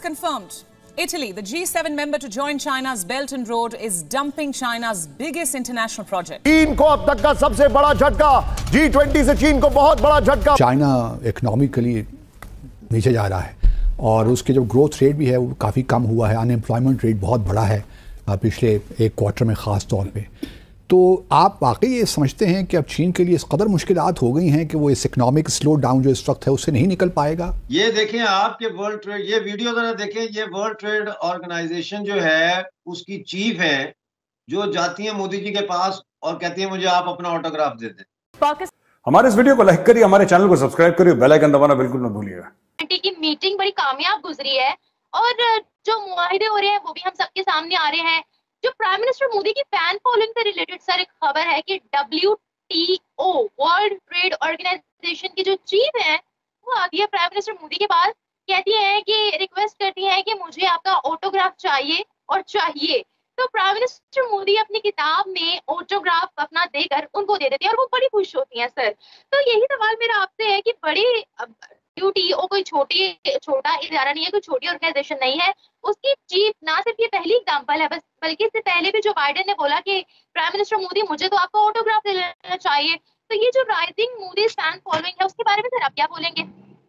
It's confirmed. Italy, the G7 member to join China's Belt and Road, is dumping China's biggest international project. चीन को अब तक का सबसे बड़ा झटका, G20 से चीन को बहुत बड़ा झटका। चाइना इकोनॉमिकली नीचे जा रहा है और उसके जो ग्रोथ रेट भी है वो काफ़ी कम हुआ है, अनएम्प्लॉयमेंट रेट बहुत बड़ा है पिछले एक क्वार्टर में ख़ास तौर पे। तो आप वाकई ये समझते हैं कि अब चीन के लिए इस कदर मुश्किलात हो गई हैं कि वो इस इकोनॉमिक स्लो डाउन जो इस वक्त है उससे नहीं निकल पाएगा? ये देखें, आपके वर्ल्ड ट्रेड, ये वीडियो जरा देखें, ये वर्ल्ड ट्रेड ऑर्गेनाइजेशन जो है उसकी चीफ है जो जाती है मोदी जी के पास और कहती है मुझे आप अपना ऑटोग्राफ दे दें। हमारे इस वीडियो को लाइक करिए, हमारे चैनल को सब्सक्राइब करिए, बेल आइकन दबाना बिल्कुल मत भूलिएगा। की मीटिंग बड़ी कामयाब गुजरी है और जो मुआहिदे हो रहे हैं वो भी हम सबके सामने आ रहे हैं। जो प्राइम मिनिस्टर मोदी की फैन फॉलोइंग से रिलेटेड सर एक खबर है कि WTO वर्ल्ड ट्रेड ऑर्गेनाइजेशन की जो चीफ है वो आती है प्राइम मिनिस्टर मोदी के पास, कहती है कि रिक्वेस्ट करती है कि मुझे आपका ऑटोग्राफ चाहिए और चाहिए। तो प्राइम मिनिस्टर मोदी अपनी किताब में ऑटोग्राफ अपना देकर उनको दे देती है और वो बड़ी खुश होती हैं सर। तो यही सवाल मेरा आपसे है कि बड़ी WTO कोई छोटा इदारा नहीं है, कोई छोटी ऑर्गेनाइजेशन नहीं है। उसकी चीफ ना सिर्फ ये पहली एग्जांपल है बल्कि इससे पहले भी जो बाइडेन ने बोला कि प्राइम मिनिस्टर मोदी मुझे तो आपका ऑटोग्राफ दे लेना चाहिए। तो ये जो राइजिंग मोदी फैन फॉलोइंग है उसके बारे में सर आप क्या बोलेंगे?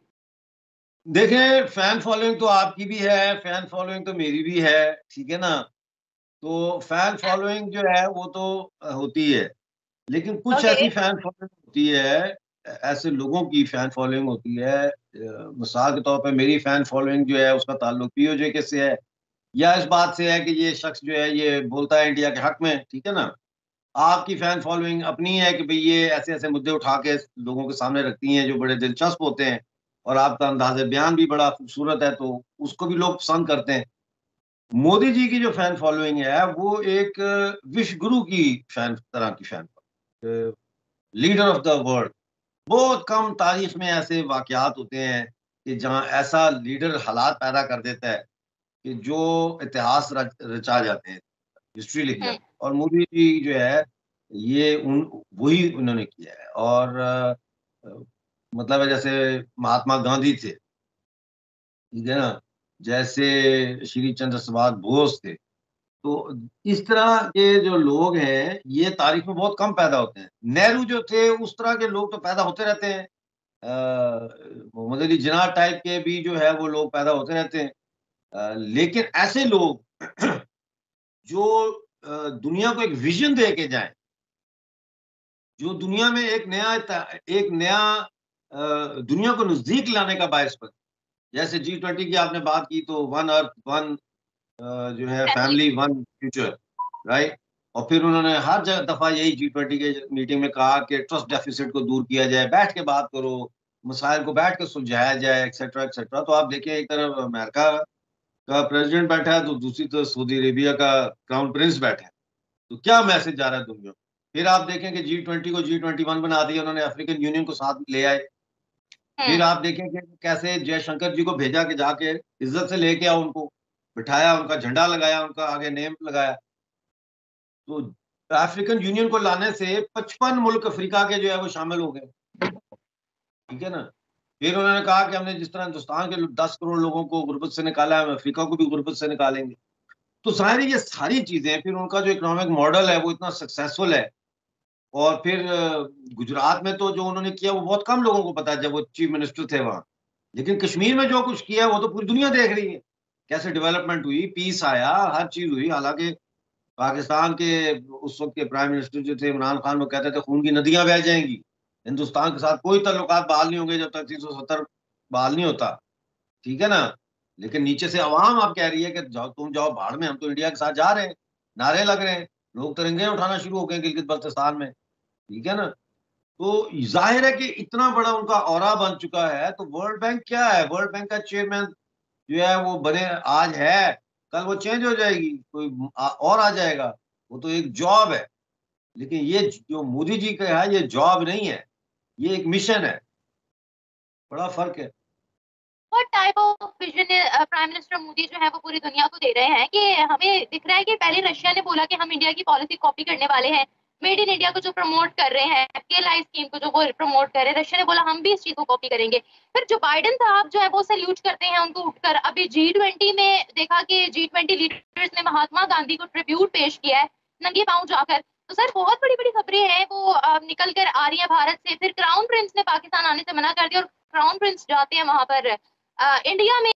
देखें, फैन फॉलोइंग तो आपकी भी है, फैन फॉलोइंग तो मेरी भी है, ठीक है ना। तो फैन फॉलोइंग जो है वो तो होती है, लेकिन कुछ ऐसी फैन फॉलोइंग होती है, ऐसे लोगों की फैन फॉलोइंग होती है। मिसाल के तौर पे मेरी फैन फॉलोइंग जो है उसका ताल्लुक POJ के से है या इस बात से है कि ये शख्स जो है ये बोलता है इंडिया के हक में, ठीक है ना। आपकी फैन फॉलोइंग अपनी है कि भाई ये ऐसे ऐसे मुद्दे उठा के लोगों के सामने रखती हैं जो बड़े दिलचस्प होते हैं और आपका अंदाज़े बयान भी बड़ा खूबसूरत है, तो उसको भी लोग पसंद करते हैं। मोदी जी की जो फैन फॉलोइंग है वो एक विश्व गुरु की तरह की fan, leader of the world. बहुत कम तारीख में ऐसे वाकयात होते हैं कि जहां ऐसा लीडर हालात पैदा कर देता है कि जो इतिहास रचा जाते हैं, हिस्ट्री लिख जाती है। और मोदी जी जो है ये वही उन्होंने किया है। और मतलब है जैसे महात्मा गांधी थे, ठीक है ना, जैसे श्री चंद्र प्रसाद बोस थे। तो इस तरह के जो लोग हैं ये तारीख में बहुत कम पैदा होते हैं। नेहरू जो थे उस तरह के लोग तो पैदा होते रहते हैं। मोहम्मद अली जिन्ना टाइप के भी जो है वो लोग पैदा होते रहते हैं। लेकिन ऐसे लोग जो दुनिया को एक विजन दे के जाएं, जो दुनिया में एक नया दुनिया को नजदीक लाने का बायस बने। जैसे G20 की आपने बात की तो वन अर्थ वन जो है फैमिली वन फ्यूचर, राइट। और फिर उन्होंने हर दफा यही G20 के मीटिंग में कहा कि ट्रस्ट डेफिसिट को दूर किया जाए, बैठ के बात करो, मसाइल को बैठ के सुलझाया जाए, एक्सेट्रा एक्सेट्रा। तो आप देखिए, एक तरफ अमेरिका का प्रेसिडेंट बैठा है तो दूसरी तरफ सऊदी अरेबिया का क्राउन प्रिंस बैठा है। तो क्या मैसेज जा रहा है दुनिया को? फिर आप देखें कि G20 को G21 बना दिया उन्होंने, अफ्रीकन यूनियन को साथ ले आए। फिर आप देखें कि कैसे जयशंकर जी को भेजा के जाके इज्जत से लेके आओ, उनको बिठाया, उनका झंडा लगाया, उनका आगे नेम लगाया। तो अफ्रीकन यूनियन को लाने से 55 मुल्क अफ्रीका के जो है वो शामिल हो गए, ठीक है ना। फिर उन्होंने कहा कि हमने जिस तरह हिंदुस्तान के 10 करोड़ लोगों को गुर्बत से निकाला है, हम अफ्रीका को भी गुर्बत से निकालेंगे। तो जाहिर है ये सारी चीजें, फिर उनका जो इकोनॉमिक मॉडल है वो इतना सक्सेसफुल है। और फिर गुजरात में तो जो उन्होंने किया वो बहुत कम लोगों को पता है जब वो चीफ मिनिस्टर थे वहां। लेकिन कश्मीर में जो कुछ किया वो तो पूरी दुनिया देख रही है, कैसे डेवलपमेंट हुई, पीस आया, हर चीज हुई। हालांकि पाकिस्तान के उस वक्त के प्राइम मिनिस्टर जो थे इमरान खान, वो कहते थे खून की नदियां बह जाएंगी, हिंदुस्तान के साथ कोई ताल्लुकात बहाल नहीं होंगे जब तक 370 बहाल नहीं होता, ठीक है ना। लेकिन नीचे से अवाम आप कह रही है कि जाओ, तुम जाओ भाड़ में, हम तो इंडिया के साथ जा रहे हैं, नारे लग रहे हैं, लोग तिरंगे उठाना शुरू हो गए गिलगित बल्तिस्तान में, ठीक है ना। तो जाहिर है कि इतना बड़ा उनका ऑरा बन चुका है। तो वर्ल्ड बैंक क्या है? वर्ल्ड बैंक का चेयरमैन जो है वो बने आज है, कल वो चेंज हो जाएगी, कोई और आ जाएगा। वो तो एक जॉब है। लेकिन ये जो मोदी जी का है ये जॉब नहीं है, ये एक मिशन है। बड़ा फर्क है। What type of vision prime minister Modi जो है वो पूरी दुनिया को दे रहे हैं? कि हमें दिख रहा है कि पहले रशिया ने बोला कि हम इंडिया की पॉलिसी कॉपी करने वाले हैं, मेड इन इंडिया को जो प्रमोट कर रहे हैं, PLI स्कीम को जो वो प्रमोट कर रहे हैं, रशिया ने बोला हम भी इस चीज को कॉपी करेंगे। फिर जो बाइडेन साहब जो है वो सैल्यूट करते हैं उनको उठकर। अभी G20 में देखा कि G20 लीडर्स ने महात्मा गांधी को ट्रिब्यूट पेश किया है नंगे पांव जाकर। तो सर बहुत बड़ी बड़ी खबरें हैं वो निकल कर आ रही है भारत से। फिर क्राउन प्रिंस ने पाकिस्तान आने से मना कर दिया और क्राउन प्रिंस जाते हैं वहां पर इंडिया में।